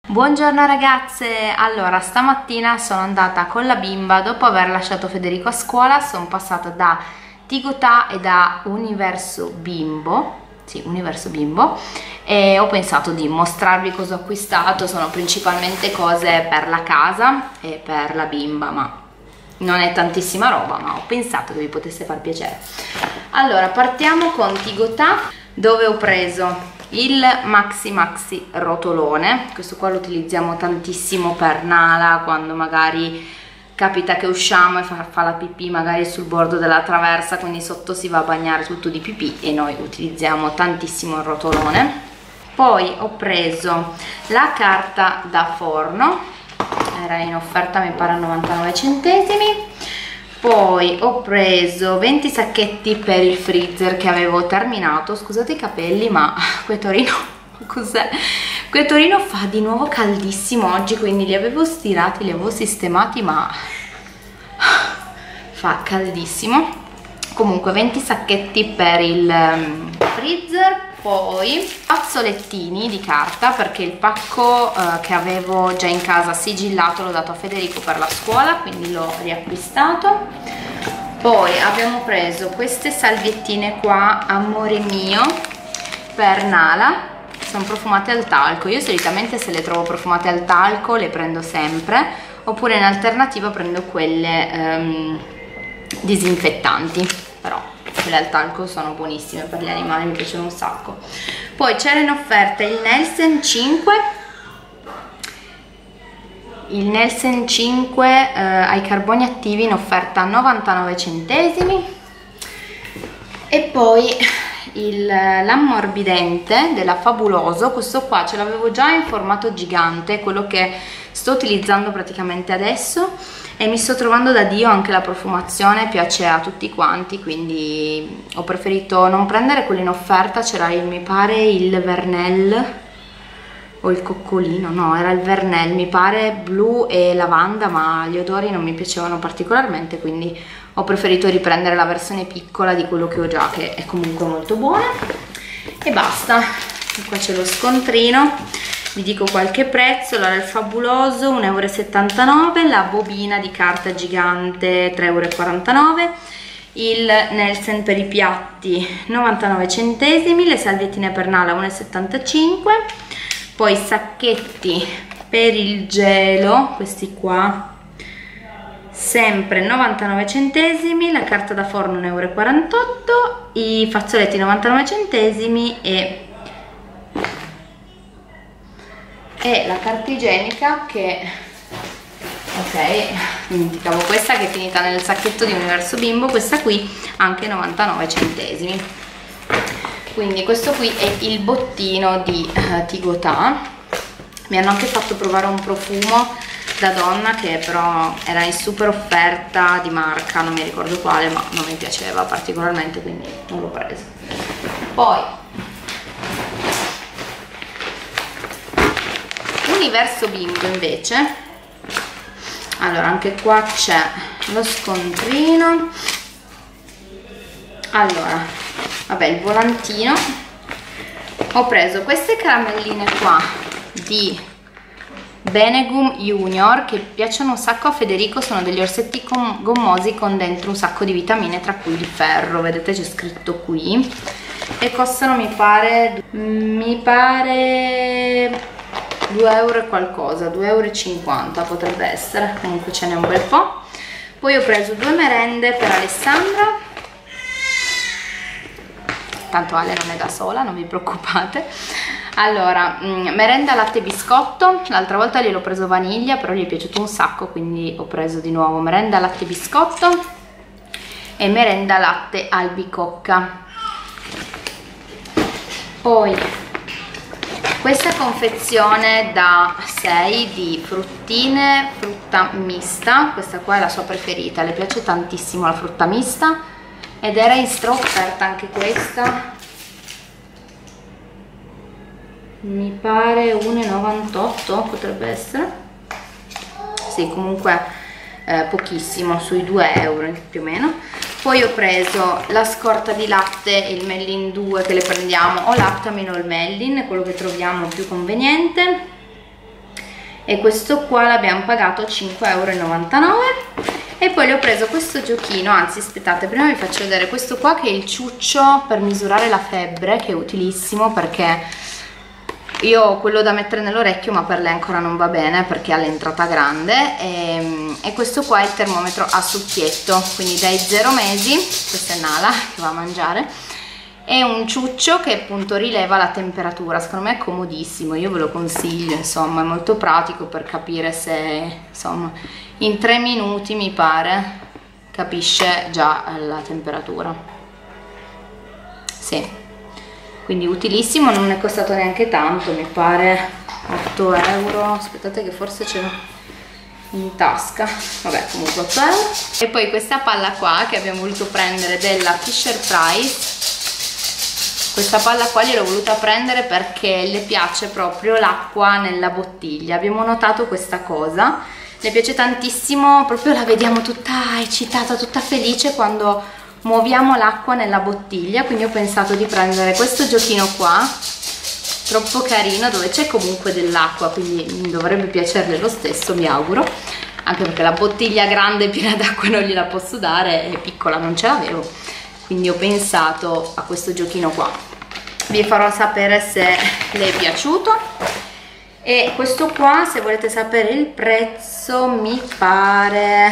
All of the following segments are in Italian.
Buongiorno ragazze, allora stamattina sono andata con la bimba, dopo aver lasciato Federico a scuola sono passata da Tigotà e da Universo Bimbo, sì, Universo Bimbo, e ho pensato di mostrarvi cosa ho acquistato. Sono principalmente cose per la casa e per la bimba, ma non è tantissima roba, ma ho pensato che vi potesse far piacere. Allora partiamo con Tigotà, dove ho preso il maxi rotolone. Questo qua lo utilizziamo tantissimo per Nala, quando magari capita che usciamo e fa la pipì magari sul bordo della traversa, quindi sotto si va a bagnare tutto di pipì e noi utilizziamo tantissimo il rotolone. Poi ho preso la carta da forno, era in offerta mi pare a 99 centesimi. Poi ho preso 20 sacchetti per il freezer che avevo terminato. Scusate i capelli, ma Quetorino, cos'è? Quetorino fa di nuovo caldissimo oggi, quindi li avevo stirati, li avevo sistemati, ma fa caldissimo. Comunque 20 sacchetti per il freezer. Poi fazzolettini di carta, perché il pacco che avevo già in casa sigillato l'ho dato a Federico per la scuola, quindi l'ho riacquistato. Poi abbiamo preso queste salviettine qua, amore mio, per Nala, sono profumate al talco. Io solitamente se le trovo profumate al talco le prendo sempre, oppure in alternativa prendo quelle disinfettanti, però quelle al talco sono buonissime per gli animali, mi piacciono un sacco. Poi c'era in offerta il Nelsen 5, ai carboni attivi in offerta a 99 centesimi. E poi l'ammorbidente della Fabuloso, questo qua ce l'avevo già in formato gigante, quello che sto utilizzando praticamente adesso, e mi sto trovando da Dio. Anche la profumazione piace a tutti quanti, quindi ho preferito non prendere quello in offerta. C'era mi pare il Vernel o il coccolino, no, era il Vernel mi pare, blu e lavanda, ma gli odori non mi piacevano particolarmente, quindi ho preferito riprendere la versione piccola di quello che ho già, che è comunque molto buona. E basta. E qua c'è lo scontrino, vi dico qualche prezzo. Allora il Fabuloso 1,79 €, la bobina di carta gigante 3,49 €, il Nelsen per i piatti 99 centesimi, le salviettine per Nala 1,75 €, poi sacchetti per il gelo, questi qua sempre 99 centesimi, la carta da forno 1,48 €, i fazzoletti 99 centesimi e la carta igienica che, ok, dimenticavo questa, che è finita nel sacchetto di Universo Bimbo, questa qui anche 99 centesimi. Quindi questo qui è il bottino di Tigotà. Mi hanno anche fatto provare un profumo da donna che però era in super offerta di marca, non mi ricordo quale, ma non mi piaceva particolarmente, quindi non l'ho preso. Poi Universo Bimbo invece, allora anche qua c'è lo scontrino. Allora, vabbè, il volantino, ho preso queste caramelline qua di Benegum Junior che piacciono un sacco a Federico, sono degli orsetti gommosi con dentro un sacco di vitamine, tra cui di ferro, vedete c'è scritto qui, e costano mi pare 2 euro e qualcosa, 2,50 € potrebbe essere, comunque ce n'è un bel po'. Poi ho preso 2 merende per Alessandra, tanto Ale non è da sola, non vi preoccupate. Allora, merenda latte biscotto, l'altra volta gliel'ho preso vaniglia, però gli è piaciuto un sacco, quindi ho preso di nuovo merenda latte biscotto e merenda latte albicocca. Poi questa confezione da 6 di fruttine frutta mista, questa qua è la sua preferita, le piace tantissimo la frutta mista, ed era in stra offerta anche questa, mi pare 1,98 € potrebbe essere, sì, comunque pochissimo, sui 2 euro più o meno. Poi ho preso la scorta di latte, il Mellin 2, che le prendiamo o Lactamin o il Mellin, quello che troviamo più conveniente. e questo qua l'abbiamo pagato 5,99 €. E poi le ho preso questo giochino, anzi aspettate, prima vi faccio vedere questo qua che è il ciuccio per misurare la febbre, che è utilissimo perché io ho quello da mettere nell'orecchio ma per lei ancora non va bene perché ha l'entrata grande, e questo qua è il termometro a succhietto, quindi dai 0 mesi, questa è Nala che va a mangiare, è un ciuccio che appunto rileva la temperatura, secondo me è comodissimo, io ve lo consiglio, insomma è molto pratico per capire se, insomma, in 3 minuti mi pare capisce già la temperatura. Sì, quindi utilissimo, non è costato neanche tanto, mi pare 8 €, aspettate che forse ce l'ho in tasca, vabbè comunque 8 €. E poi questa palla qua che abbiamo voluto prendere della Fisher Price, questa palla qua gliel'ho voluta prendere perché le piace proprio l'acqua nella bottiglia, abbiamo notato questa cosa, le piace tantissimo, proprio la vediamo tutta eccitata, tutta felice quando muoviamo l'acqua nella bottiglia, quindi ho pensato di prendere questo giochino qua, troppo carino, dove c'è comunque dell'acqua, quindi dovrebbe piacerle lo stesso, mi auguro, anche perché la bottiglia grande piena d'acqua non gliela posso dare, è piccola, non ce l'avevo, quindi ho pensato a questo giochino qua. Vi farò sapere se le è piaciuto. E questo qua, se volete sapere il prezzo, mi pare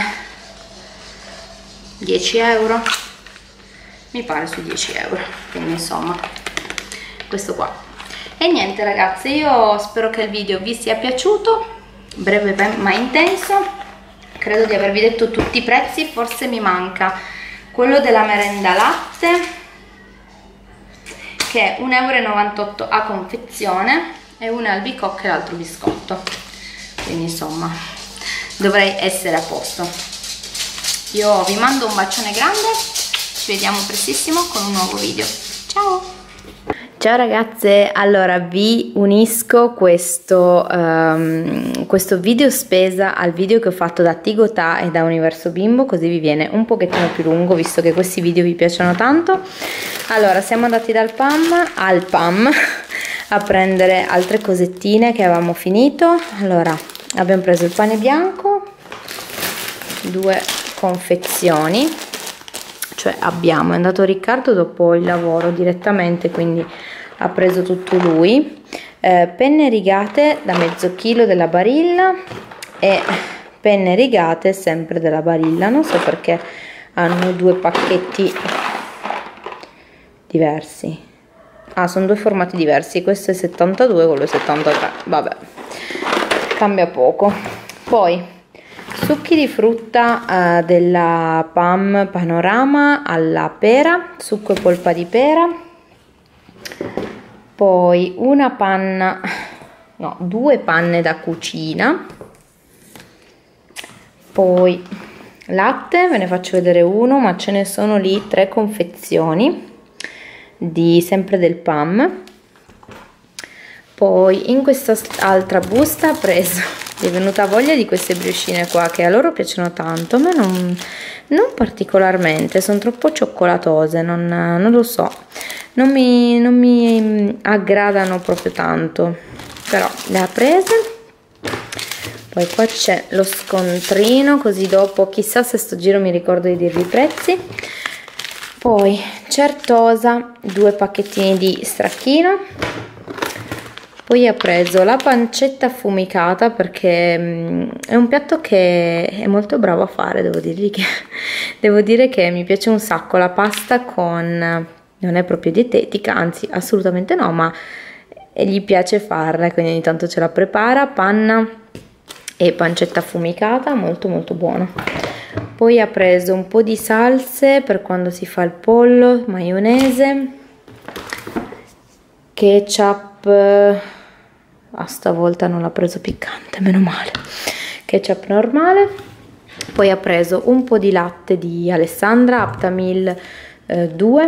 10 €, mi pare su 10 €, quindi insomma questo qua. E niente ragazze, io spero che il video vi sia piaciuto, breve ma intenso, credo di avervi detto tutti i prezzi, forse mi manca quello della merenda latte che è 1,98 € a confezione, e una albicocca e l'altro biscotto, quindi insomma dovrei essere a posto. Io vi mando un bacione grande, ci vediamo prestissimo con un nuovo video. Ciao! Ciao ragazze, allora vi unisco questo video spesa al video che ho fatto da Tigotà e da Universo Bimbo, così vi viene un pochettino più lungo visto che questi video vi piacciono tanto. Allora siamo andati dal PAM al PAM a prendere altre cosettine che avevamo finito. Allora abbiamo preso il pane bianco, 2 confezioni, cioè è andato Riccardo dopo il lavoro direttamente, quindi ha preso tutto lui, penne rigate da mezzo chilo della Barilla e penne rigate sempre della Barilla, non so perché hanno 2 pacchetti diversi. Ah, sono 2 formati diversi, questo è 72, quello è 73, vabbè, cambia poco. Poi succhi di frutta della PAM Panorama alla pera, succo e polpa di pera, poi 2 panne da cucina, poi latte, ve ne faccio vedere uno, ma ce ne sono lì 3 confezioni sempre del PAM. Poi in questa altra busta ho preso, mi è venuta voglia di queste briochine qua che a loro piacciono tanto, a me non particolarmente, sono troppo cioccolatose, non lo so, non mi aggradano proprio tanto, però le ha prese. Poi qua c'è lo scontrino, così dopo chissà se sto giro mi ricordo di dirvi i prezzi. Poi Certosa, 2 pacchettini di stracchino. Poi ha preso la pancetta affumicata perché è un piatto che è molto bravo a fare, devo dire che mi piace un sacco. La pasta non è proprio dietetica, anzi assolutamente no, ma gli piace farla, quindi ogni tanto ce la prepara. Panna e pancetta affumicata, molto molto buono. Poi ha preso un po' di salse per quando si fa il pollo, maionese, ketchup, stavolta non l'ha preso piccante, meno male, ketchup normale. Poi ha preso un po' di latte di Alessandra, Aptamil 2,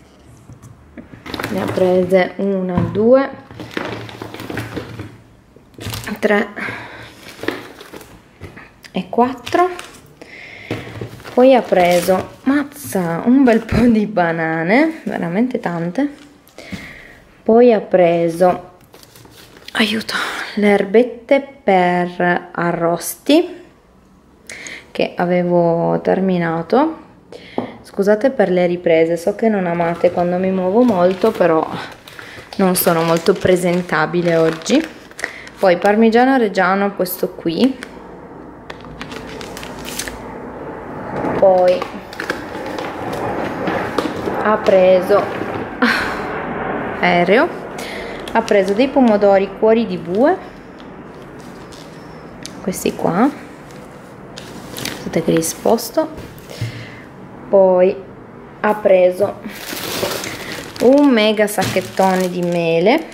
ne ha prese 1, 2, 3 e 4. Poi ha preso, mazza, un bel po' di banane, veramente tante. Poi ha preso, aiuto, le erbette per arrosti che avevo terminato. Scusate per le riprese, so che non amate quando mi muovo molto, però non sono molto presentabile oggi. Poi parmigiano reggiano, questo qui. Poi ha preso aereo, ha preso dei pomodori cuori di bue, questi qua, aspetta che li sposto. Poi ha preso un mega sacchettone di mele,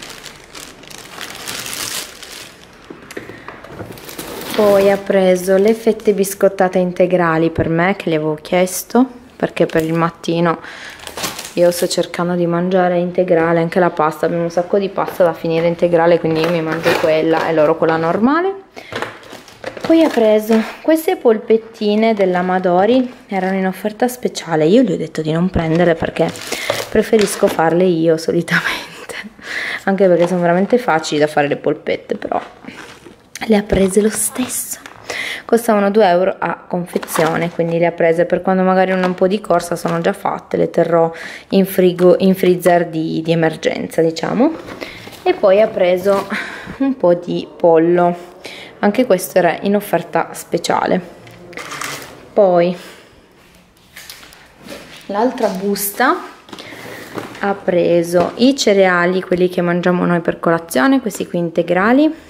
poi ha preso le fette biscottate integrali per me, che le avevo chiesto, perché per il mattino io sto cercando di mangiare integrale, anche la pasta, abbiamo un sacco di pasta da finire integrale, quindi io mi mangio quella e loro quella normale. Poi ha preso queste polpettine dell'Amadori, erano in offerta speciale, io gli ho detto di non prendere perché preferisco farle io solitamente, anche perché sono veramente facili da fare le polpette, però le ha prese lo stesso. Costavano 2 euro a confezione, quindi le ha prese per quando magari ho un po' di corsa, sono già fatte, le terrò in frigo, in freezer di emergenza, diciamo. E poi ha preso un po' di pollo, anche questo era in offerta speciale. Poi l'altra busta ha preso i cereali, quelli che mangiamo noi per colazione, questi qui integrali.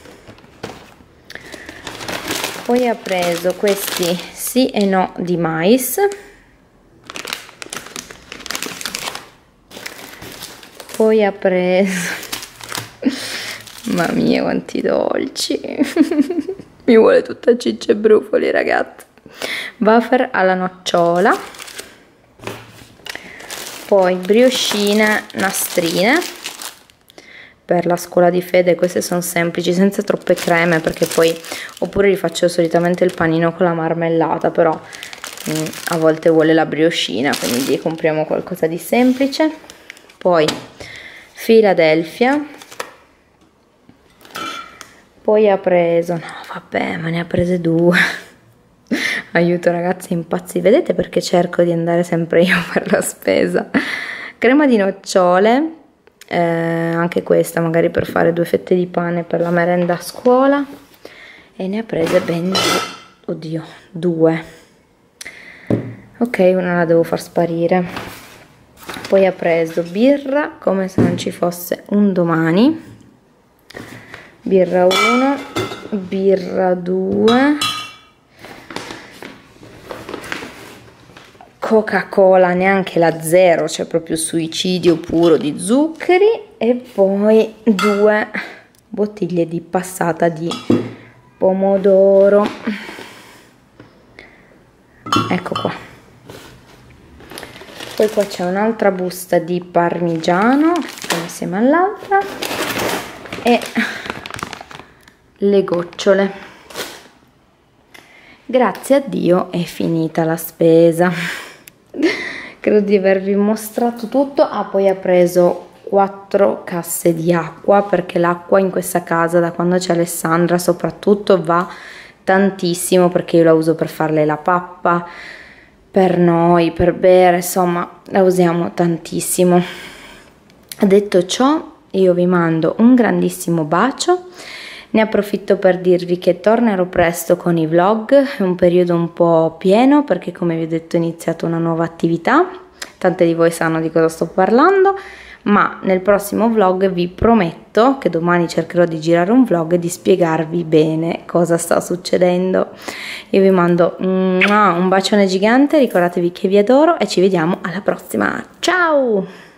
Poi ha preso questi sì e no di mais. Poi ha preso, mamma mia quanti dolci, mi vuole tutta ciccia e brufoli, ragazzi. Wafer alla nocciola. Poi briochine nastrine per la scuola di Fede, queste sono semplici, senza troppe creme, perché poi oppure li faccio solitamente il panino con la marmellata, però a volte vuole la briochina, quindi gli compriamo qualcosa di semplice. Poi Philadelphia. Poi ha preso, no vabbè, ma ne ha prese 2. Aiuto ragazzi, impazzi, vedete perché cerco di andare sempre io per la spesa. Crema di nocciole, anche questa magari per fare 2 fette di pane per la merenda a scuola, e ne ha prese ben 2. Ok, una la devo far sparire. Poi ha preso birra come se non ci fosse un domani, birra 1, birra 2, Coca-Cola, neanche la zero, cioè proprio suicidio puro di zuccheri, e poi 2 bottiglie di passata di pomodoro. Ecco qua. Poi qua c'è un'altra busta di parmigiano insieme all'altra e le gocciole. Grazie a Dio è finita la spesa. Credo di avervi mostrato tutto. Poi ha preso 4 casse di acqua, perché l'acqua in questa casa, da quando c'è Alessandra soprattutto, va tantissimo, perché io la uso per farle la pappa, per noi, per bere, insomma la usiamo tantissimo. Detto ciò, io vi mando un grandissimo bacio. Ne approfitto per dirvi che tornerò presto con i vlog, è un periodo un po' pieno perché, come vi ho detto, ho iniziato una nuova attività, tante di voi sanno di cosa sto parlando, ma nel prossimo vlog vi prometto che domani cercherò di girare un vlog e di spiegarvi bene cosa sta succedendo. Io vi mando un bacione gigante, ricordatevi che vi adoro e ci vediamo alla prossima, ciao!